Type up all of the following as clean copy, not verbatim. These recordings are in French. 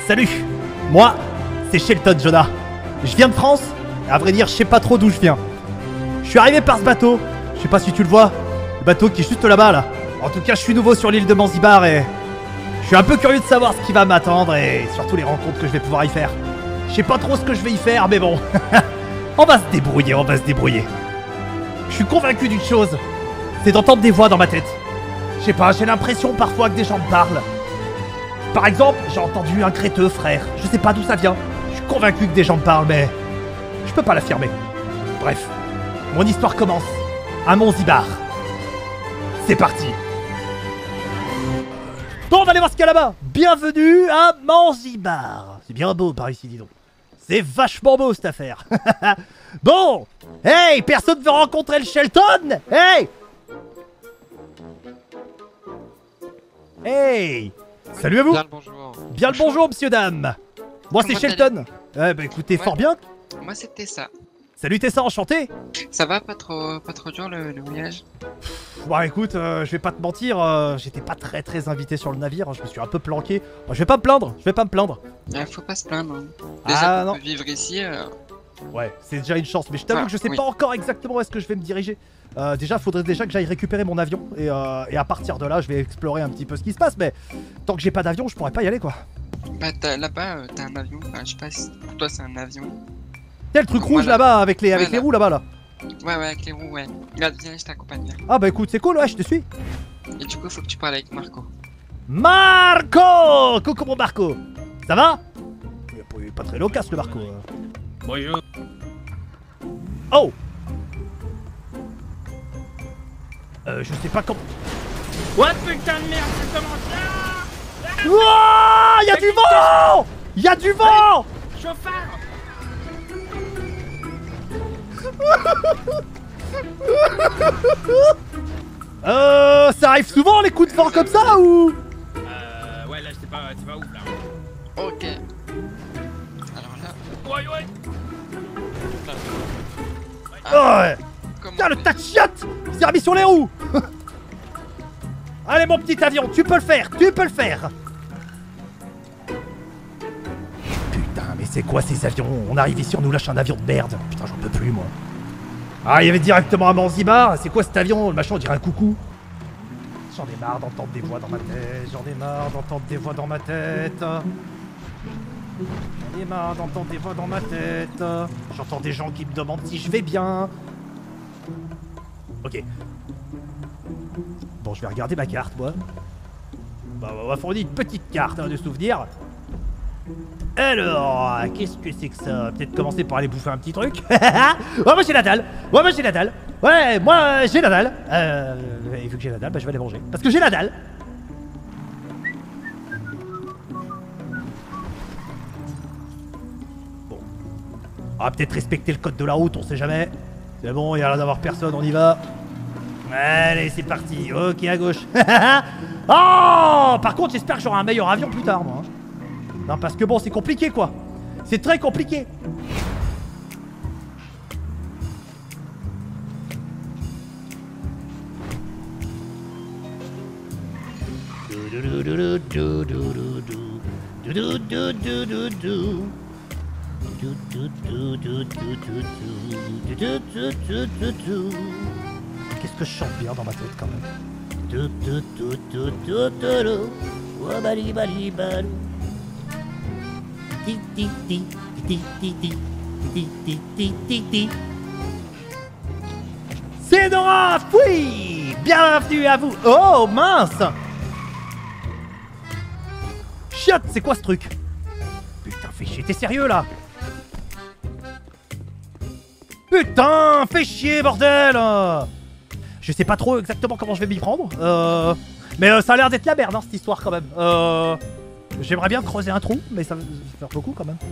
Salut. Moi, c'est Shelton, Jonah. Je viens de France. À vrai dire, je sais pas trop d'où je viens. Je suis arrivé par ce bateau. Je sais pas si tu le vois. Le bateau qui est juste là-bas, là. En tout cas, je suis nouveau sur l'île de Zanzibar et... je suis un peu curieux de savoir ce qui va m'attendre et surtout les rencontres que je vais pouvoir y faire. Je sais pas trop ce que je vais y faire, mais bon. On va se débrouiller, on va se débrouiller. Je suis convaincu d'une chose. C'est d'entendre des voix dans ma tête. Je sais pas, j'ai l'impression parfois que des gens me parlent. Par exemple, j'ai entendu un créteux, frère. Je sais pas d'où ça vient. Je suis convaincu que des gens me parlent, mais... je peux pas l'affirmer. Bref, mon histoire commence à Zanzibar. C'est parti. Bon, on va aller voir ce qu'il y a là-bas. Bienvenue à Zanzibar. C'est bien beau par ici, dis donc. C'est vachement beau cette affaire. Bon. Hey, personne veut rencontrer le Shelton? Hey. Hey. Salut à vous. Bien le bonjour. Bien le bonjour, monsieur, dame. Moi, c'est Shelton. Bah écoutez, fort bien. Moi, c'était ça. Salut Tessa, enchanté. Ça va, pas trop dur le voyage? Bon écoute, je vais pas te mentir, j'étais pas très invité sur le navire, hein, je me suis un peu planqué. Bon, je vais pas me plaindre, Faut pas se plaindre. Hein. Déjà, on peut vivre ici. Ouais, c'est déjà une chance, mais je t'avoue que je sais pas encore exactement où est-ce que je vais me diriger. Déjà, faudrait déjà que j'aille récupérer mon avion, et à partir de là, je vais explorer un petit peu ce qui se passe, mais tant que j'ai pas d'avion, je pourrais pas y aller, quoi. Bah, là-bas, t'as un avion, enfin, je sais pas si pour toi c'est un avion. T'as le truc rouge là-bas, avec les roues là-bas, là. Ouais, avec les roues, ouais. Là, viens, je t'accompagne. Ah bah écoute, c'est cool, ouais, je te suis. Et du coup, faut que tu parles avec Marco. Marco! Coucou mon Marco! Ça va? Il est pas très loquace le Marco. Bonjour. Oh! Je sais pas comment... What putain de merde, ça commence là! Wouah! Y'a du vent! Y'a du vent! Chauffard! Ça arrive souvent les coups de vent comme ça ou? Ouais, là c'est pas ouf là. Ok. Alors là. Ouais. Oh ouais. Comment Tiens, le tas de chiottes! Il s'est remis sur les roues. Allez mon petit avion, tu peux le faire, Putain, mais c'est quoi ces avions? On arrive ici, on nous lâche un avion de merde. Putain, j'en peux plus moi. Ah, il y avait directement à Zanzibar. C'est quoi cet avion? Le machin, on dirait un coucou. J'en ai marre d'entendre des voix dans ma tête. J'entends des gens qui me demandent si je vais bien. Ok. Bon, je vais regarder ma carte, moi. Bah, on va fournir une petite carte de souvenirs. Alors, qu'est-ce que c'est que ça? Peut-être commencer par aller bouffer un petit truc. Moi j'ai la dalle. Ouais, moi j'ai la dalle. Et vu que j'ai la dalle, bah je vais aller manger. Parce que j'ai la dalle. Bon. On va peut-être respecter le code de la route, on sait jamais. C'est bon, il y a l'air d'avoir personne, on y va. Allez, c'est parti. Ok, à gauche. Oh! Par contre, j'espère que j'aurai un meilleur avion plus tard, moi. Non, parce que bon, c'est compliqué, quoi. C'est très compliqué. Qu'est-ce que je chante bien dans ma tête, quand même. C'est Nora, oui. Bienvenue à vous. Oh mince. Chiotte, c'est quoi ce truc? Putain, fais chier, t'es sérieux là? Putain, fais chier, bordel. Je sais pas trop exactement comment je vais m'y prendre. Mais ça a l'air d'être la merde, hein, cette histoire quand même. J'aimerais bien creuser un trou, mais ça va faire beaucoup quand même.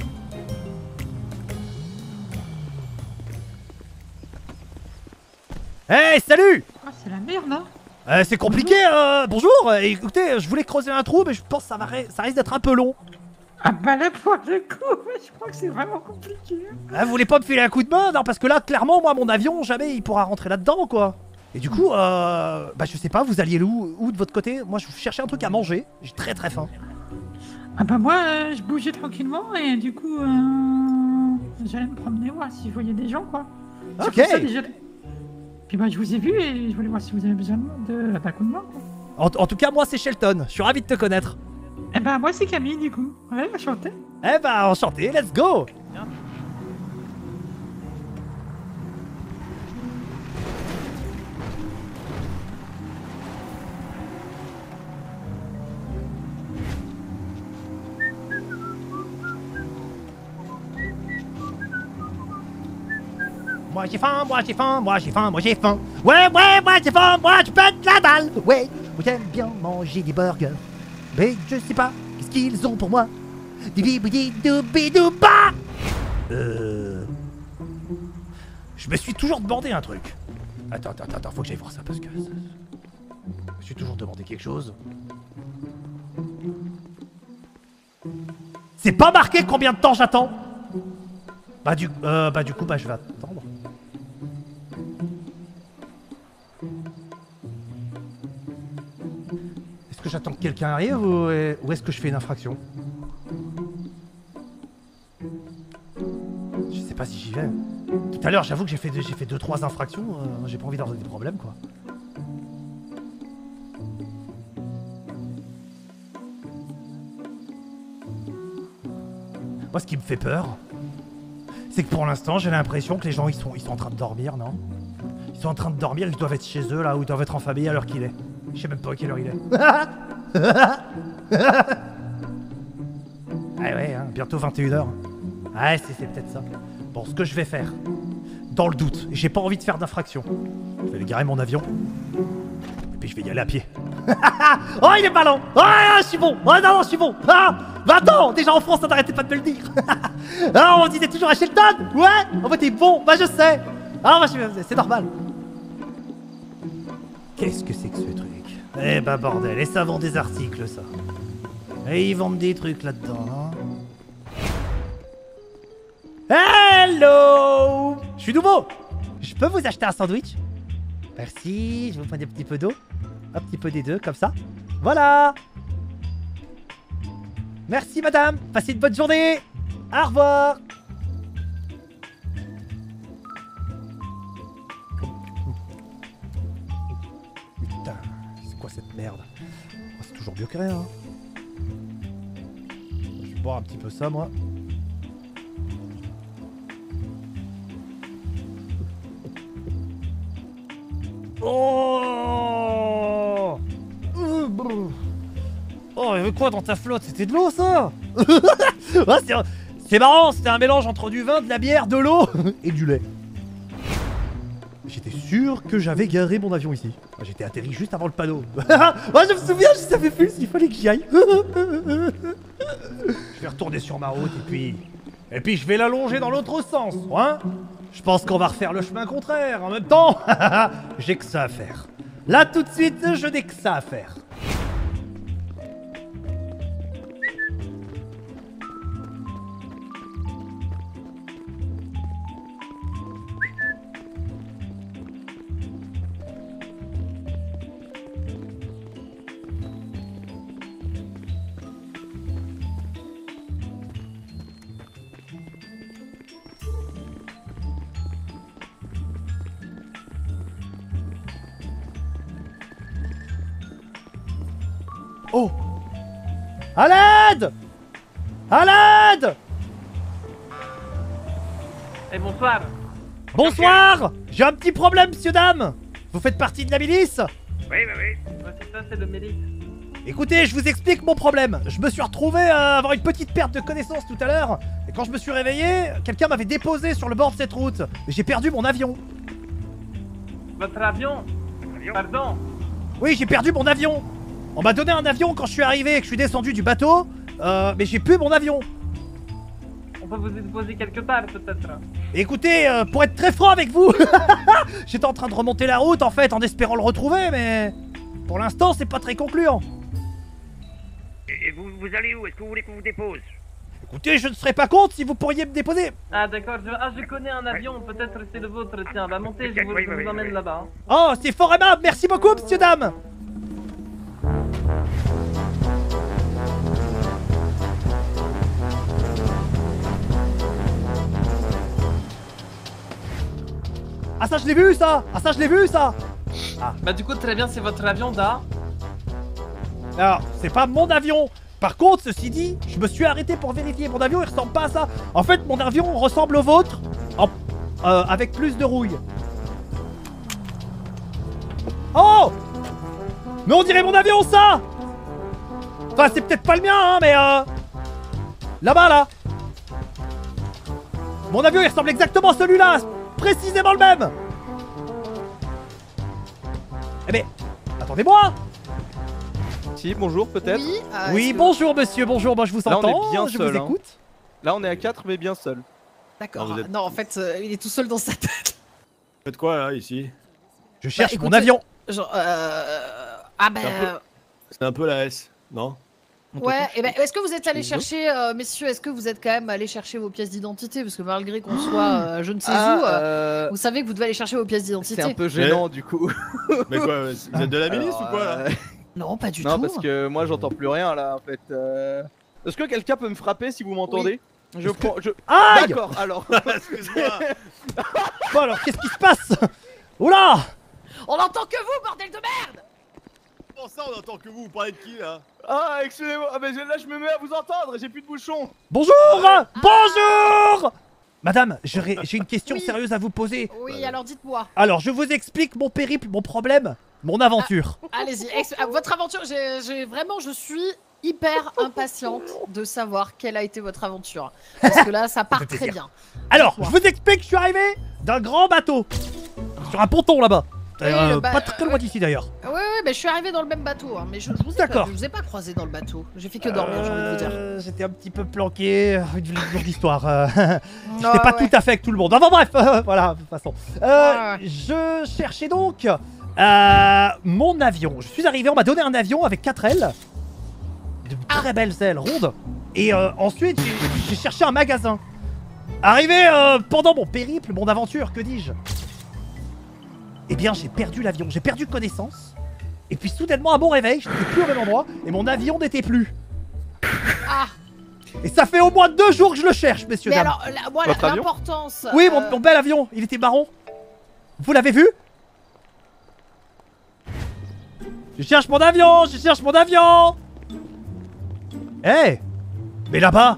Hey, salut! Oh, c'est la merde, hein. C'est compliqué, bonjour! Écoutez, je voulais creuser un trou, mais je pense que ça risque d'être un peu long. Ah bah là, pour le coup, je crois que c'est vraiment compliqué. Vous voulez pas me filer un coup de main? Non, parce que là, clairement, moi, mon avion, jamais il pourra rentrer là-dedans, quoi. Et du coup, bah je sais pas, vous alliez où de votre côté? Moi, je cherchais un truc à manger. J'ai très faim. Ah bah moi, je bougeais tranquillement et du coup, j'allais me promener voir si je voyais des gens, quoi. C'est Ok. pour ça, déjà. Puis bah je vous ai vu et je voulais voir si vous avez besoin d'un coup de main, quoi. En tout cas, moi, c'est Shelton. Je suis ravi de te connaître. Eh bah moi c'est Camille du coup. Ouais, enchanté. Eh bah, enchanté, let's go. Moi j'ai faim, moi j'ai faim, moi j'ai faim, moi j'ai faim. Ouais, moi j'ai faim, moi je pète la dalle. Ouais, moi j'aime bien manger des burgers. Mais je sais pas, qu'est-ce qu'ils ont pour moi. Dibidi-doubi-dou-ba. Je me suis toujours demandé un truc. Attends, faut que j'aille voir ça parce que... Je me suis toujours demandé quelque chose. C'est pas marqué combien de temps j'attends. Bah du coup, je vais attendre. Est-ce que j'attends que quelqu'un arrive ou est-ce que je fais une infraction? Je sais pas si j'y vais. Tout à l'heure, j'avoue que j'ai fait 2-3 infractions. J'ai pas envie d'avoir des problèmes, quoi. Moi, ce qui me fait peur, c'est que pour l'instant, j'ai l'impression que les gens, ils sont en train de dormir, non? Ils sont en train de dormir, ils doivent être chez eux, là, ou ils doivent être en famille à l'heure qu'il est. Je sais même pas à quelle heure il est. Ah ouais, hein, bientôt 21h. Ouais, c'est peut-être ça. Bon, ce que je vais faire, dans le doute, j'ai pas envie de faire d'infraction. Je vais aller garer mon avion. Et puis je vais y aller à pied. Oh, il est malin. Oh, je suis bon. Oh, non, je suis bon. Ah, bah attends, déjà en France, ça n'arrêtait pas de me le dire. Ah, on disait toujours à Shelton. Ouais, en fait, t'es bon. Bah, je sais. Ah, bah, c'est normal. Qu'est-ce que c'est que ce truc? Eh bah, bordel. Et ça vend des articles, ça. Et ils vendent des trucs là-dedans, hein. Hello! Je suis nouveau. Je peux vous acheter un sandwich? Merci, je vais vous prendre un petit peu d'eau. Un petit peu des deux, comme ça. Voilà. Merci madame, passez une bonne journée. Au revoir. Putain, c'est quoi cette merde? Oh, c'est toujours mieux que rien, hein. Je vais boire un petit peu ça, moi. Oh! Oh, il y avait quoi dans ta flotte? C'était de l'eau, ça? Ouais, c'est marrant, c'était un mélange entre du vin, de la bière, de l'eau et du lait. J'étais sûr que j'avais garé mon avion ici. J'étais atterri juste avant le panneau. Ouais, je me souviens, je savais plus s'il fallait que j'y aille. Je vais retourner sur ma route et puis je vais l'allonger dans l'autre sens, hein? Je pense qu'on va refaire le chemin contraire en même temps. J'ai que ça à faire. Là, tout de suite, je n'ai que ça à faire. Oh! À l'aide! À l'aide! Eh bonsoir. Bonsoir! J'ai un petit problème, monsieur, dame! Vous faites partie de la milice? Oui. Ouais, c'est ça, c'est le mérite. Écoutez, je vous explique mon problème. Je me suis retrouvé à avoir une petite perte de connaissance tout à l'heure. Et quand je me suis réveillé, quelqu'un m'avait déposé sur le bord de cette route. Et j'ai perdu mon avion. Votre avion? Pardon? Oui, j'ai perdu mon avion. On m'a donné un avion quand je suis arrivé et que je suis descendu du bateau. Mais j'ai plus mon avion. On peut vous déposer quelque part, peut-être. Écoutez, pour être très franc avec vous, j'étais en train de remonter la route en fait en espérant le retrouver, mais pour l'instant c'est pas très concluant. Et vous allez où? Est-ce que vous voulez qu'on vous dépose? Écoutez, je ne serais pas contre si vous pourriez me déposer. Ah d'accord, je connais un avion, peut-être c'est le vôtre, tiens, bah montez, je vous emmène là-bas. Hein. Oh, c'est fort aimable, merci beaucoup, monsieur, dame. Ah ça je l'ai vu ça. Ah ça je l'ai vu ça. Bah du coup très bien, c'est votre avion Da. Alors, c'est pas mon avion. Par contre, ceci dit, je me suis arrêté pour vérifier. Mon avion, il ressemble pas à ça. En fait, mon avion ressemble au vôtre, avec plus de rouille. Oh! Mais on dirait mon avion, ça! Enfin, c'est peut-être pas le mien, hein, mais là-bas, là. Mon avion, il ressemble exactement à celui-là. Précisément le même. Eh mais, attendez-moi. Si, bonjour peut-être. Oui, Oui, bonjour monsieur, bonjour, moi je vous Là, on est entends, bien je seul, vous hein. écoute. Là on est à 4 mais bien seul. D'accord. Ah, vous êtes- Non, en fait, il est tout seul dans sa tête. Faites quoi là ici? Je cherche mon écoutez- avion. Genre, ah ben, C'est un peu- C'est un peu la S, non? ouais. Et ben, est-ce que vous êtes allé chercher, messieurs, est-ce que vous êtes quand même allé chercher vos pièces d'identité, parce que malgré qu'on soit, je ne sais où, vous savez que vous devez aller chercher vos pièces d'identité. c'est un peu gênant du coup. Mais quoi, vous êtes de la milice ou quoi là? Non, pas du Non tout. parce que moi j'entends plus rien là en fait. Est-ce que quelqu'un peut me frapper si vous m'entendez? Je prends. Aïe! D'accord alors. Excuse-moi. Bon alors, qu'est-ce qui se passe? Oula! On n'entend que vous, bordel de merde! Comment ça on entend que vous parlez de qui là? Ah excusez-moi, ah, mais là je me mets à vous entendre, j'ai plus de bouchon. Bonjour! Bonjour! Madame, j'ai une question Oui. sérieuse à vous poser. Oui, alors dites-moi. Alors, je vous explique mon périple, mon problème, mon aventure. Allez-y, votre aventure, je suis hyper impatiente de savoir quelle a été votre aventure. Parce que là, ça part fait très plaisir. bien. Alors, je vous explique, je suis arrivé d'un grand bateau. Sur un ponton là-bas. le Pas très loin d'ici d'ailleurs. Ouais, mais je suis arrivé dans le même bateau, hein, mais je vous ai pas croisé dans le bateau. J'ai fait que dormir, j'ai envie de vous dire. J'étais un petit peu planqué, une longue histoire. J'étais Ah, pas ouais. tout à fait avec tout le monde. Enfin bref, voilà, de toute façon. Ouais. Je cherchais donc mon avion. Je suis arrivé, on m'a donné un avion avec 4 ailes. De très belles ailes rondes. Et ensuite, j'ai cherché un magasin. Arrivé pendant mon périple, mon aventure, que dis-je? Eh bien, j'ai perdu l'avion, j'ai perdu connaissance. Et puis soudainement, à mon réveil, je n'étais plus au même endroit et mon avion n'était plus. Ah, Et ça fait au moins 2 jours que je le cherche, messieurs, mais dames. alors, moi, Votre avion l'importance. Oui, mon bel avion, il était marron. Vous l'avez vu? Je cherche mon avion, je cherche mon avion. Eh, mais là-bas.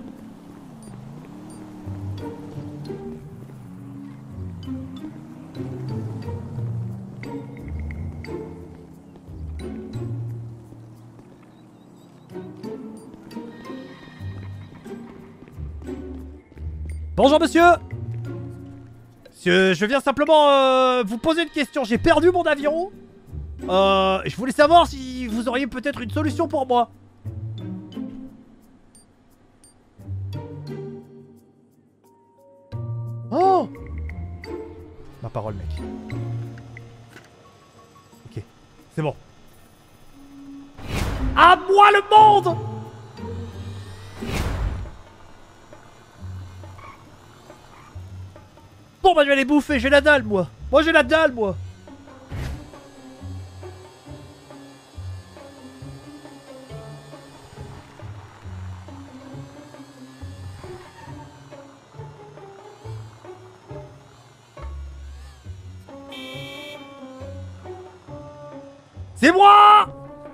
Bonjour monsieur. Je viens simplement vous poser une question. J'ai perdu mon avion. Je voulais savoir si vous auriez peut-être une solution pour moi. Oh! Ma parole, mec. Ok, c'est bon. À moi le monde! Bon bah je vais les bouffer, j'ai la dalle moi. Moi j'ai la dalle moi. C'est moi!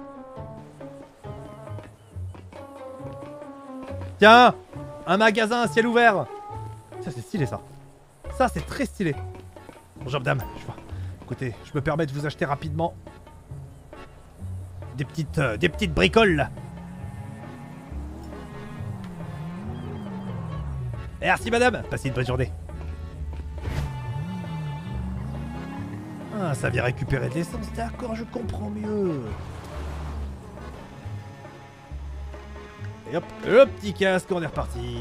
Tiens, un magasin à ciel ouvert. Ça c'est stylé ça. Ça c'est très stylé. Bonjour madame, je vois. Écoutez, je me permets de vous acheter rapidement des petites bricoles là. Merci madame, passez une bonne journée. Ah, ça vient récupérer de l'essence, d'accord, je comprends mieux. Et hop, le petit casque, on est reparti.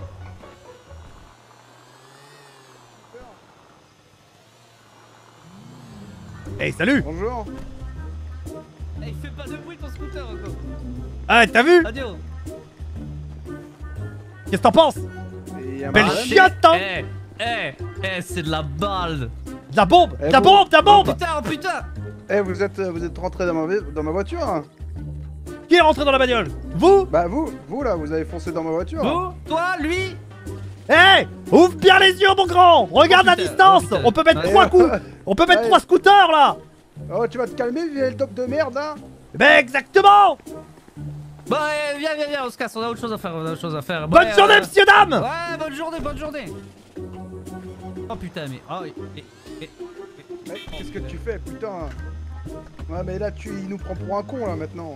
Hey, salut! Bonjour. Hey, fais pas de bruit ton scooter encore. Ah, t'as vu? Adieu. Qu'est-ce que t'en penses? Et y a Belle madame. chiotte, hein? C'est de la balle. De la bombe! Eh, De la vous- bombe! De la bombe! Putain, oh putain. Eh, vous êtes rentré dans ma voiture hein? Qui est rentré dans la bagnole? Vous? Bah vous là, vous avez foncé dans ma voiture. Vous, toi, lui. Hé, ouvre bien les yeux, mon grand. Regarde la distance. On peut mettre 3 coups. On peut mettre 3 scooters, là. Oh, tu vas te calmer, vieille top de merde, là. Ben, exactement. Bon, viens, on se casse, on a autre chose à faire, Bonne journée, monsieur, dame. Ouais, bonne journée. Oh putain, mais... Oh, Mais qu'est-ce que tu fais, putain? Ouais, mais là, il nous prend pour un con, là, maintenant.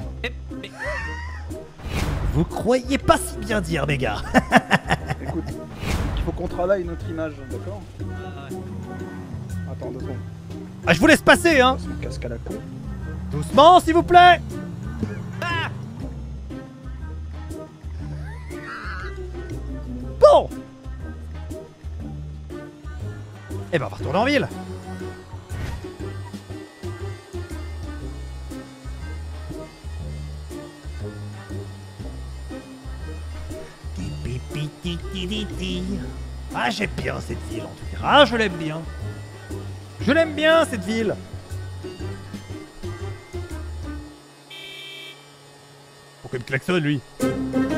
Vous croyez pas si bien dire, mes gars. Écoute, il faut qu'on travaille notre image, d'accord? Attends, 2 secondes. Ah, je vous laisse passer, hein. C'est une casque à la con. Doucement, s'il vous plaît. Bon. Eh ben, on va retourner en ville. Ah, j'aime bien cette ville en tout cas. Ah, je l'aime bien. Je l'aime bien cette ville. Pourquoi il me klaxonne lui?